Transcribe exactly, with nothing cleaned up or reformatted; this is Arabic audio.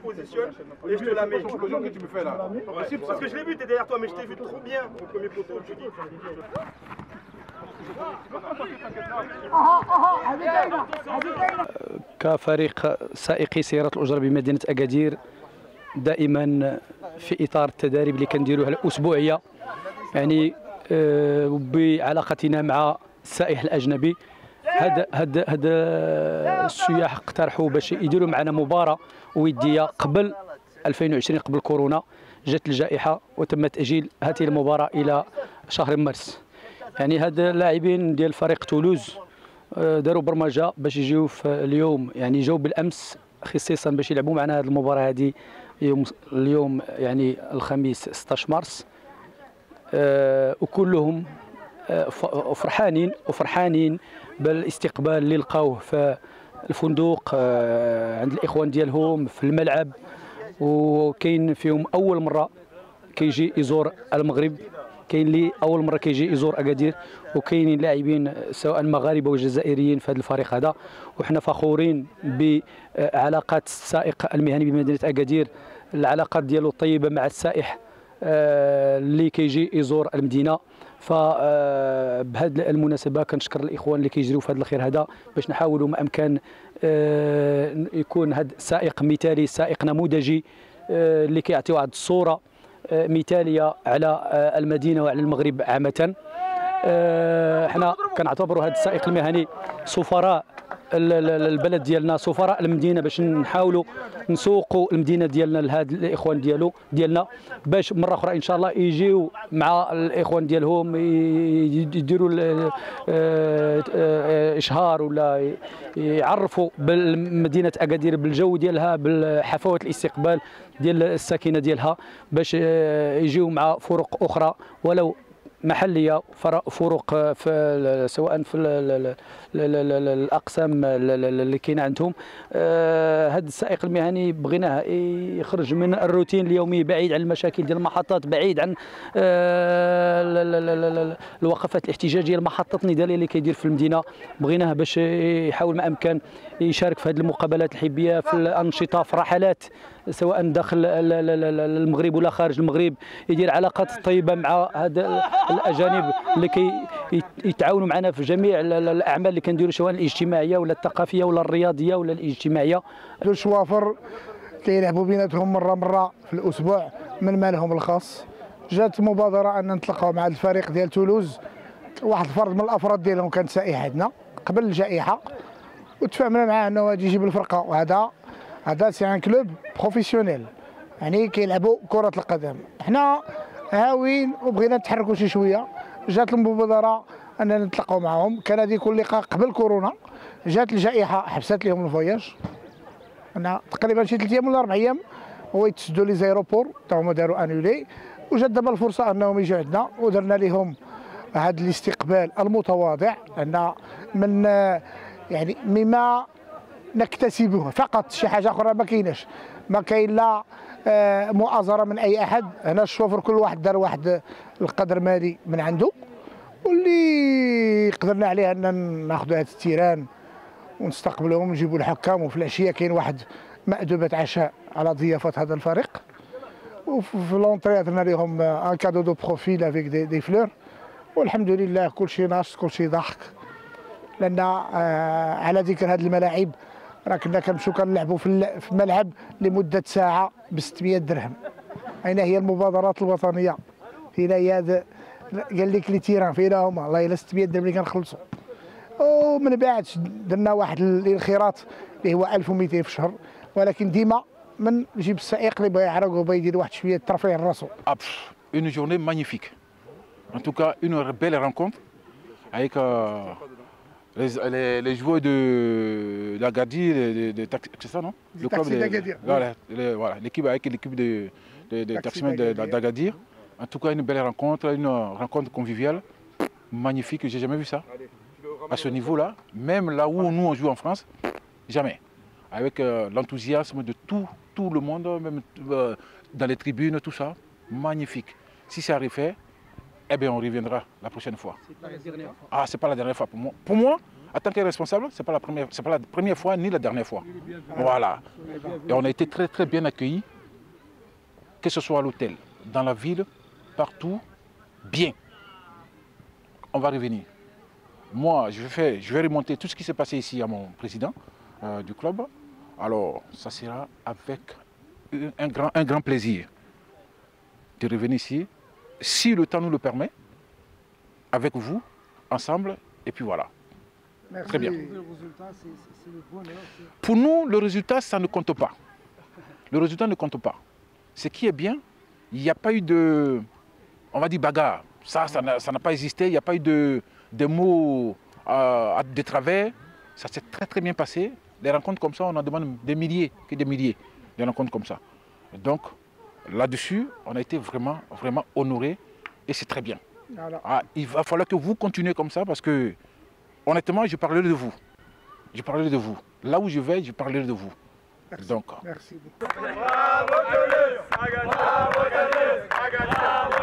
positionne et je te la mets. Que tu me fais là. Ouais. Parce que je l'ai vu, t'es derrière toi, mais je t'ai vu trop bien au premier poteau. Je dis. كفريق سائقي سيارات الأجرة بمدينة أكادير دائما في إطار التداريب اللي كنديروها الأسبوعية، يعني بعلاقتنا مع السائح الأجنبي. هاد هاد هاد السياح اقترحوا باش يديروا معنا مباراة ودية قبل ألفين وعشرين، قبل كورونا. جات الجائحة وتم تأجيل هذه المباراة إلى شهر مارس. يعني هاد اللاعبين ديال فريق تولوز داروا برمجة باش يجيو في اليوم، يعني جاوا بالأمس خصيصا باش يلعبوا معنا هذه المباراة هذه يوم اليوم يعني الخميس ستة عشر مارس. أه وكلهم أه فرحانين وفرحانين بالاستقبال اللي لقاوه في الفندق أه عند الإخوان ديالهم في الملعب، وكاين فيهم أول مرة كيجي يزور المغرب، كاين اللي اول مره كيجي يزور اكادير، وكاينين لاعبين سواء مغاربه وجزائريين في هذا الفريق هذا. وحنا فخورين بعلاقات السائق المهني بمدينه اكادير، العلاقات ديالو طيبه مع السائح اللي كيجي يزور المدينه. فبهذه المناسبه كنشكر الاخوان اللي كيجريو في هذا الخير هذا باش نحاولوا ما امكن يكون هذا السائق مثالي، سائق نموذجي اللي كيعطي واحد الصوره مثاليه على المدينه وعلى المغرب عامه. احنا كنعتبروا هذا السائق المهني سفراء البلد ديالنا، سفراء المدينه، باش نحاولوا نسوقوا المدينه ديالنا لهاد الاخوان ديالو ديالنا، باش مره اخرى ان شاء الله يجيو مع الاخوان ديالهم يديروا اشهار ولا يعرفوا بالمدينه اكادير بالجو ديالها، بالحفاوه الاستقبال ديال الساكنه ديالها، باش يجيو مع فرق اخرى ولو محليه، فروق في سواء في الاقسام اللي كاينه عندهم. هذا السائق المهني بغيناه يخرج من الروتين اليومي، بعيد عن المشاكل ديال المحطات، بعيد عن الوقفات الاحتجاجيه، المحطات النضاليه اللي كيدير في المدينه. بغيناه باش يحاول ما امكن يشارك في هذه المقابلات الحبيه، في الانشطه، في رحلات سواء داخل المغرب ولا خارج المغرب، يدير علاقات طيبه مع هذا الاجانب اللي كيتعاونوا معنا في جميع الاعمال اللي كنديروا، سواء الاجتماعيه ولا الثقافيه ولا الرياضيه ولا الاجتماعيه. الشوافر كيلعبوا بيناتهم مره مره في الاسبوع من مالهم الخاص. جات مبادره ان نتلاقاو مع الفريق ديال تولوز، واحد الفرد من الافراد ديالهم كان سائح عندنا قبل الجائحه، وتفاهمنا معاه انه غادي يجيب الفرقه. وهذا هذا سي ان كلوب بروفيسيونيل، يعني كيلعبوا كره القدم. حنا هاوين وبغينا نتحركوا شي شويه. جات المبادره اننا نتلاقاو معهم، كان هذا يكون لقاء قبل كورونا. جات الجائحه حبست لهم الفواياج، انا تقريبا شي ثلاث ايام ولا اربع ايام هو يتسدوا لي زيروبور، تا هما داروا انولي. وجات دابا الفرصه انهم يجوا عندنا، ودرنا لهم هذا الاستقبال المتواضع، ان من يعني مما نكتسبه فقط، شي حاجه اخرى ما كايناش، ما كاين لا مؤازره من اي احد. هنا الشوفر كل واحد دار واحد القدر مالي من عنده، واللي قدرنا عليه ان ناخذوا هذا التيران ونستقبلوهم ونجيبوا الحكام. وفي العشيه كاين واحد مأدبه عشاء على ضيافه هذا الفريق، وفي لونطري درنا لهم ان كادو دو بروفيل افيك دي, دي فلور. والحمد لله كل شيء ناشط، كل شيء ضحك. لان آه على ذكر هذه الملاعب، راه كنا كنمشيو كنلعبوا في الملعب لمده ساعه ب ستمائة درهم. اين هي المبادرات الوطنيه؟ فين هي؟ قال لك لي تيران فين هما؟ والله الا ستمائة درهم اللي كنخلصوا. ومن بعد درنا واحد الانخراط اللي هو ألف ومئتين في الشهر، ولكن ديما من نجيب السائق اللي بغى يعرق وبغى يدير واحد شويه ترفيه لراسو. Une journée magnifique. En tout cas, une belle rencontre avec euh, les, les, les joueurs de d'Agadir, de, de, de c'est ça non? Le club d'Agadir. Voilà, voilà, l'équipe avec l'équipe de, de, de taximens d'Agadir. En tout cas, une belle rencontre, une rencontre conviviale, magnifique. J'ai jamais vu ça. À ce niveau-là, même là où nous on joue en France, jamais. Avec euh, l'enthousiasme de tout, tout le monde, même euh, dans les tribunes, tout ça, magnifique. Si ça arrive, eh bien on reviendra la prochaine fois. C'est pas la dernière fois. Ah, c'est pas la dernière fois pour moi. Pour moi, en tant que responsable, ce n'est pas, la première, c'est pas la première fois ni la dernière fois. Voilà. Et on a été très très bien accueillis, que ce soit à l'hôtel, dans la ville, partout, bien. On va revenir. Moi, je vais, faire, je vais remonter tout ce qui s'est passé ici à mon président euh, du club. Alors, ça sera avec un grand, un grand plaisir de revenir ici, si le temps nous le permet, avec vous, ensemble, et puis voilà. Merci. Très bien. Pour nous, le résultat, ça ne compte pas. Le résultat ne compte pas. Ce qui est bien, il n'y a pas eu de, on va dire, bagarre. Ça, ça n'a pas existé. Il n'y a pas eu de, de mots euh, de travers. Ça s'est très très bien passé. Des rencontres comme ça, on en demande des milliers, que des milliers de rencontres comme ça. Donc, là-dessus, on a été vraiment, vraiment honorés et c'est très bien. Ah, il va falloir que vous continuez comme ça parce que, honnêtement, je parlerai de vous. Je parlerai de vous. Là où je vais, je parlerai de vous. Merci. Donc, Merci. Bravo, Toulouse!